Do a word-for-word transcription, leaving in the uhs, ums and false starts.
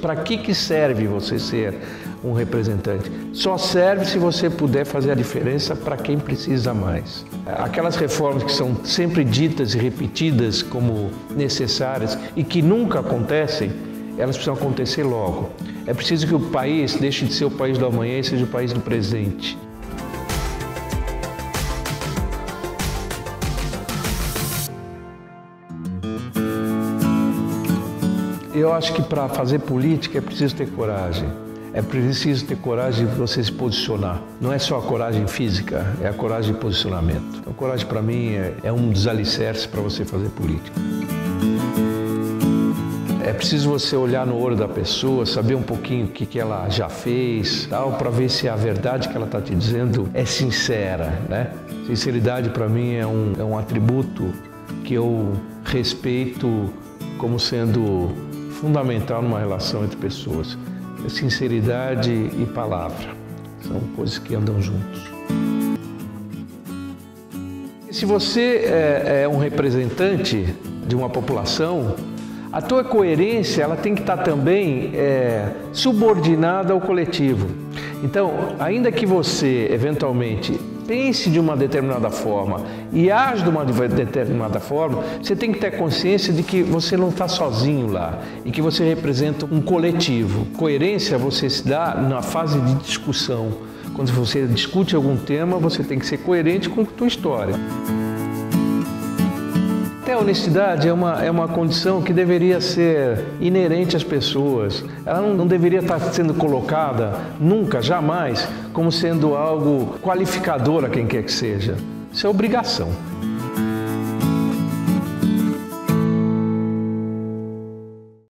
Para que que serve você ser um representante? Só serve se você puder fazer a diferença para quem precisa mais. Aquelas reformas que são sempre ditas e repetidas como necessárias e que nunca acontecem, elas precisam acontecer logo. É preciso que o país deixe de ser o país do amanhã e seja o país do presente. Eu acho que para fazer política é preciso ter coragem. É preciso ter coragem de você se posicionar. Não é só a coragem física, é a coragem de posicionamento. Então, coragem para mim é, é um dos alicerces para você fazer política. É preciso você olhar no olho da pessoa, saber um pouquinho o que, que ela já fez, tal, para ver se a verdade que ela está te dizendo é sincera, né? Sinceridade para mim é um, é um atributo que eu respeito como sendo fundamental numa relação entre pessoas. Sinceridade e palavra são coisas que andam juntos. Se você é, é um representante de uma população, a tua coerência ela tem que estar também é, subordinada ao coletivo. Então, ainda que você eventualmente pense de uma determinada forma e age de uma determinada forma, você tem que ter consciência de que você não está sozinho lá e que você representa um coletivo. Coerência você se dá na fase de discussão. Quando você discute algum tema, você tem que ser coerente com a tua história. Até a honestidade é uma, é uma condição que deveria ser inerente às pessoas. Ela não, não deveria estar sendo colocada, nunca, jamais, como sendo algo qualificador a quem quer que seja. Isso é obrigação.